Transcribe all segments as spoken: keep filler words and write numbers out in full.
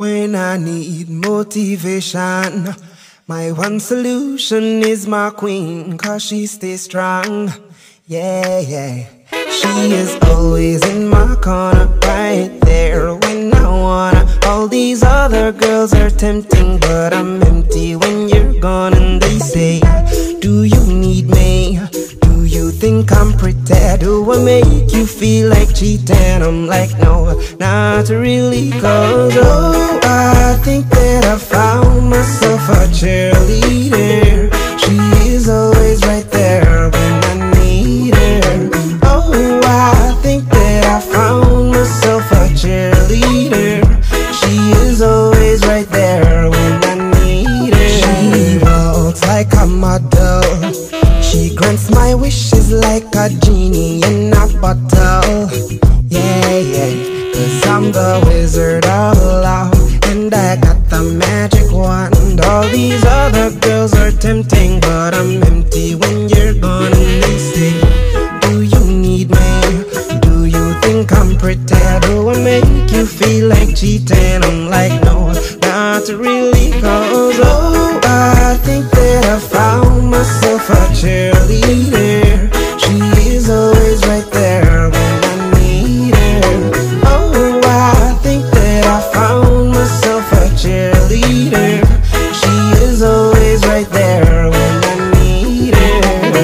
When I need motivation, my one solution is my queen, cause she stays strong. Yeah, yeah. She is always in my corner, right there when I wanna. All these other girls are tempting, but I'm empty when you're gone. And they say, do you need me? Do you think I'm pretty? Do I make you feel like cheating? I'm like, no, not really, cause oh, I think that I found myself a cheerleader. She is always right there when I need her. Oh, I think that I found myself a cheerleader. She is always right there when I need her. She walks like a model. She grants my wishes like a genie in a bottle. Yeah, yeah, cause I'm the wizard of love, and I got the magic wand. All these other girls are tempting, but I'm empty when you're gone. And they say, do you need me? Do you think I'm pretty? Do I make you feel like cheating? I'm like, no, not really, cause oh, I think that I found myself a cheerleader. She is always right there when I need her. Oh, I think that I found myself a cheerleader. She is always right there when I need her.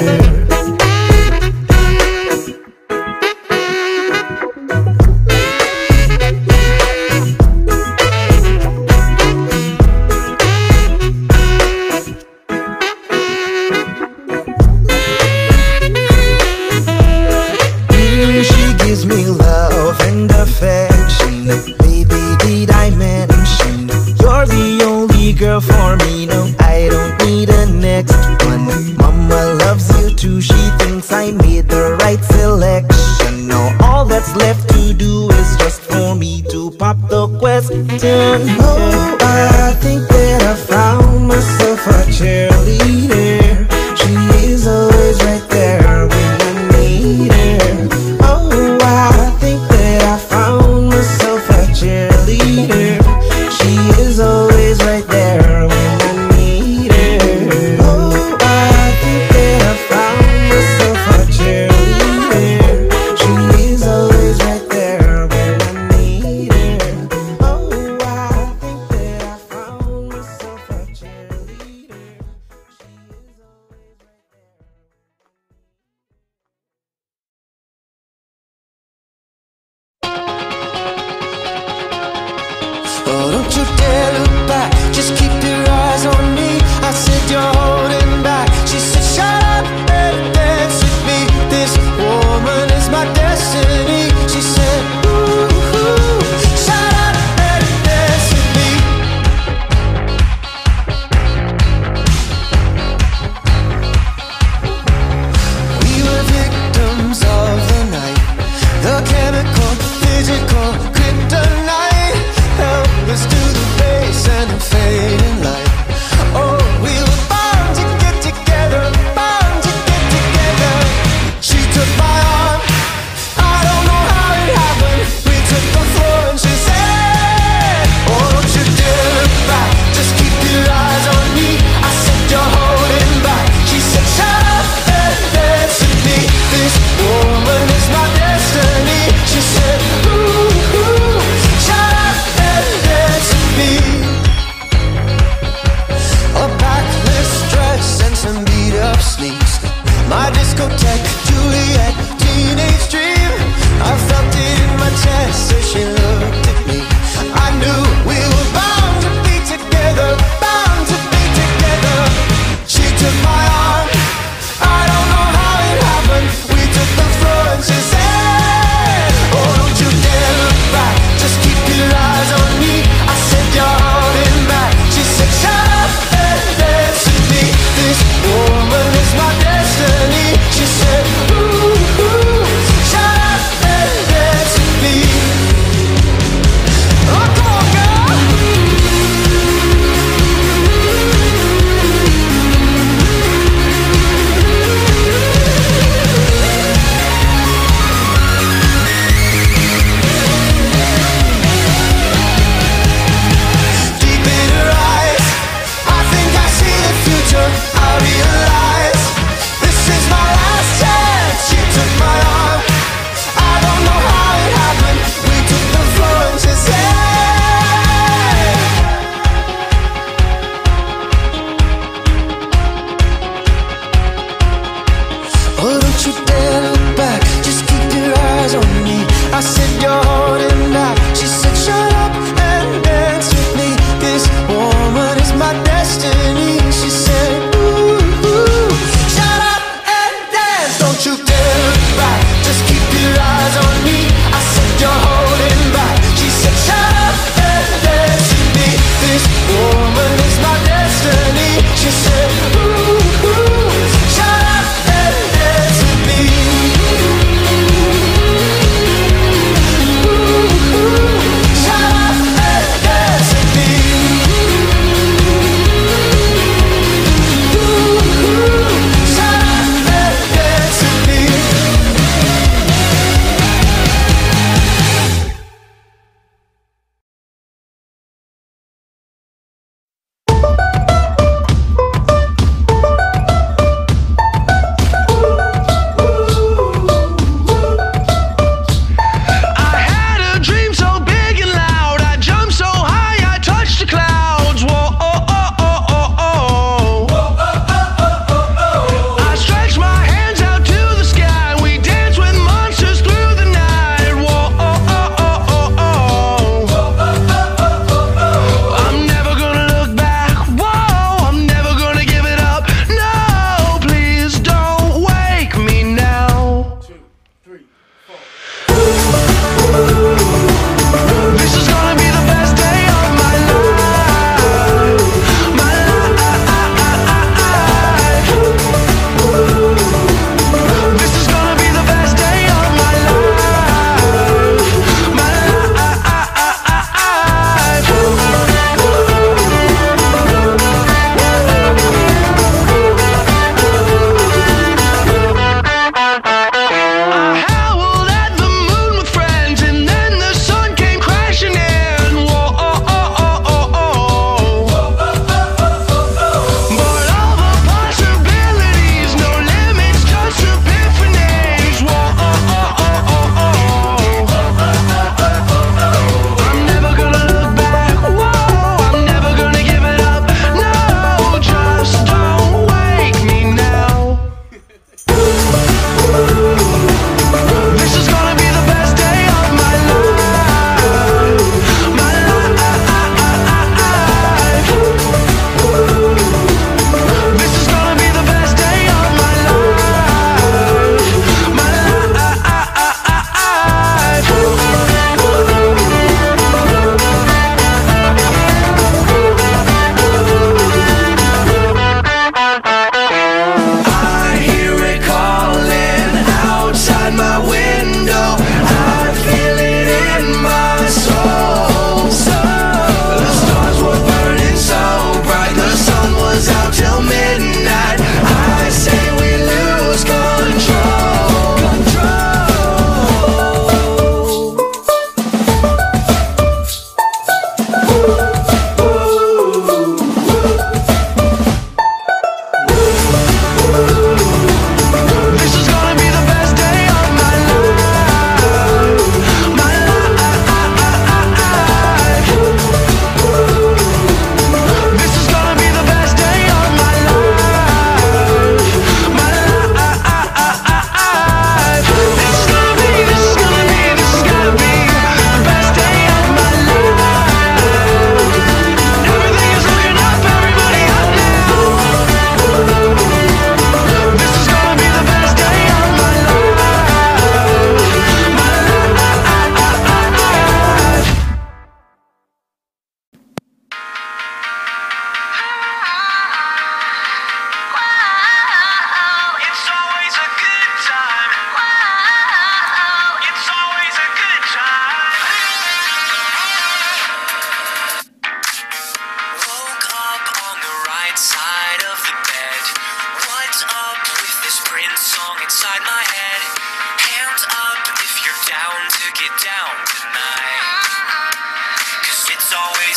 Gives me love and affection. Baby, did I mention you're the only girl for me? No, I don't need a next one. Mama loves you too. She thinks I made the right selection. Now all that's left to do is just for me to pop the question. Oh, I think that I found myself a cheerleader. She is always right there when I need her. Oh, I think that I found myself a cheerleader. She is always right there when I need her. Oh, I think that I found myself a cheerleader. She is always right there when I need her. Oh, I think that I found myself a cheerleader. She is always right there. Oh, don't you dare look back, just keep your eyes on me. I said you're holding back. She said shut up and dance with me. This woman is my destiny. She said ooh, ooh, shut up and dance with me. We were victims of the night, the chemical, physical kryptonite. Helpless to the face and the fading light.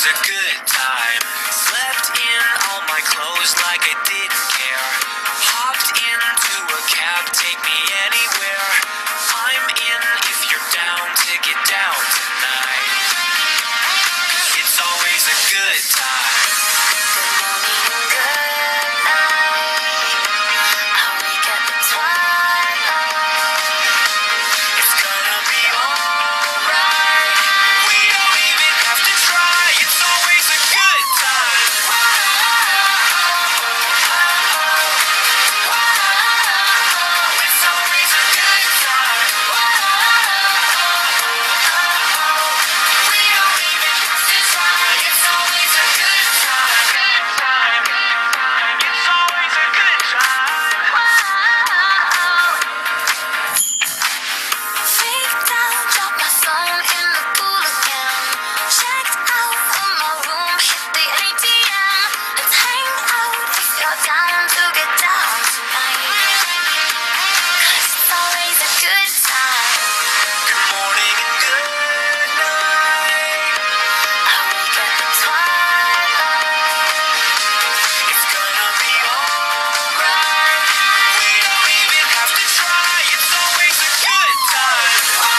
a good time. Slept in all my clothes like I didn't care. Hopped into a cab, take me anywhere. I'm in if you're down to get down tonight. It's always a good time. Good morning and good night. I wake up at twilight. It's gonna be alright. We don't even have to try. It's always a good time. It's always a good time. We don't even have to try. It's always a good time. It's always a good time. Freaked out, dropped my phone in the pool again. Checked out of my room, hit the A T M. Let's hang out if you're down to get down tonight. 'Cause it's always a good time. Good morning and good night. I wake up at twilight. It's gonna be alright. We don't even have to try. It's always a good time.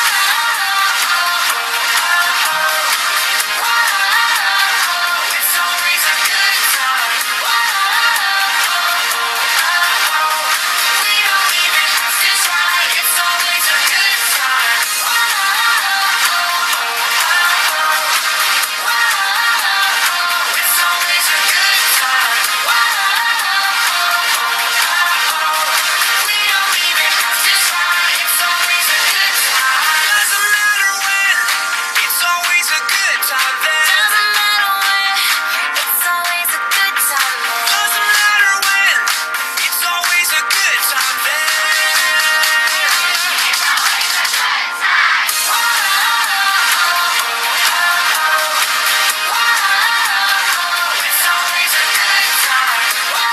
It's always a good time. We don't even have to try. It's always a good time. It's always a good time. We don't even have to try. It's always a good time. Doesn't matter when. It's always a good time then. Doesn't matter when. It's always a good time then. Doesn't matter when. It's always a good time then. It's always a good time. It's always a good time.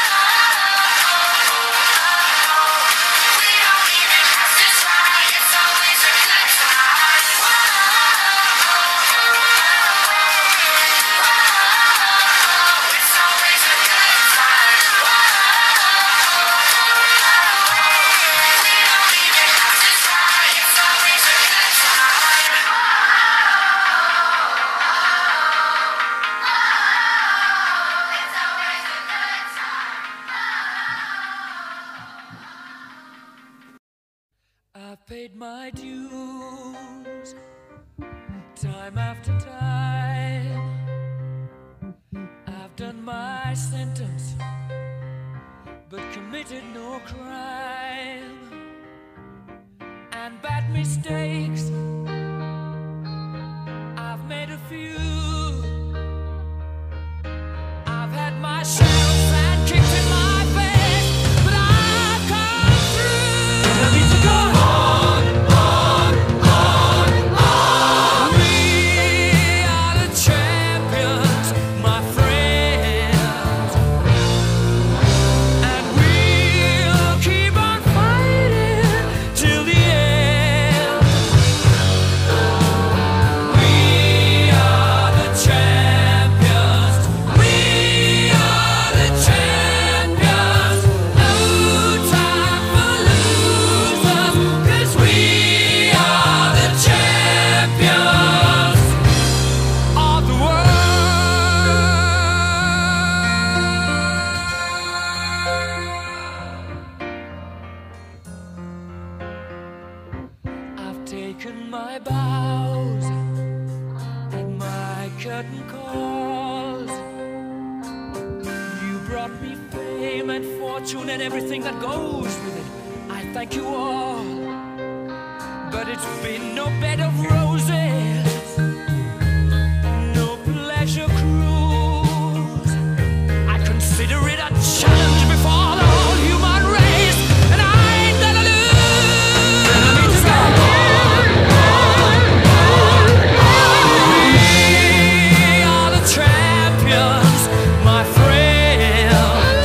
We don't even have to try. It's always a good time. It's always a good time. We don't even have to try. It's always a good time. It's always a good time. I've paid my dues, time after time. I've done my sentence, but committed no crime. And bad mistakes, I've made a few. I've had my shouts and kicks in my face, but I've come through. I need to go on, on, on, on. We are the champions, my friends, and we'll keep on fighting till the end. We are the champions. We are the champions. No time for losers, 'cause we are the champions of the world. I've taken my bows and my curtain calls. You brought me fame and fortune and everything that goes with it. I thank you all, but it's been no bed of roses, no pleasure cruise. I consider it a challenge before the whole human race, and I ain't gonna lose. I need to go on, on, on, on. We are the champions, my friends,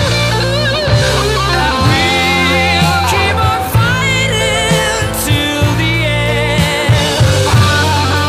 and we'll keep on fighting till the end.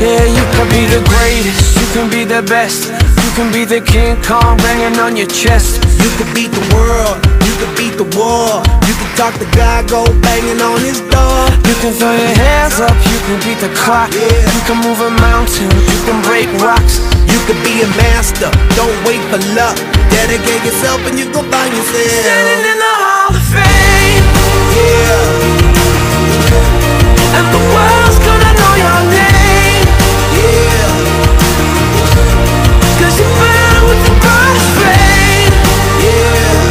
Yeah, you can be the greatest, you can be the best, you can be the King Kong banging on your chest. You can beat the world, you can beat the war, you can talk to God, go banging on his door. You can throw your hands up, you can beat the clock, yeah. You can move a mountain, you can break rocks. You can be a master, don't wait for luck. Dedicate yourself and you go find yourself standing in the Hall of Fame. Yeah. And the world's gonna know your name. Yeah. Cause you burn with the bright flame. Yeah.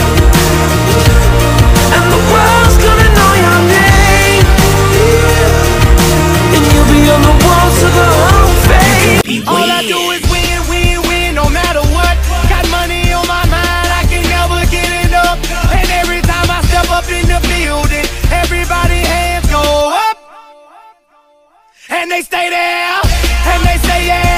And the world's gonna know your name. Yeah. And you'll be on the walls of the Hall of Fame. All I do is win, win, win, no matter what. Got money on my mind, I can never get enough. And every time I step up in the building, everybody hands go up. And they stay there, and they say yeah.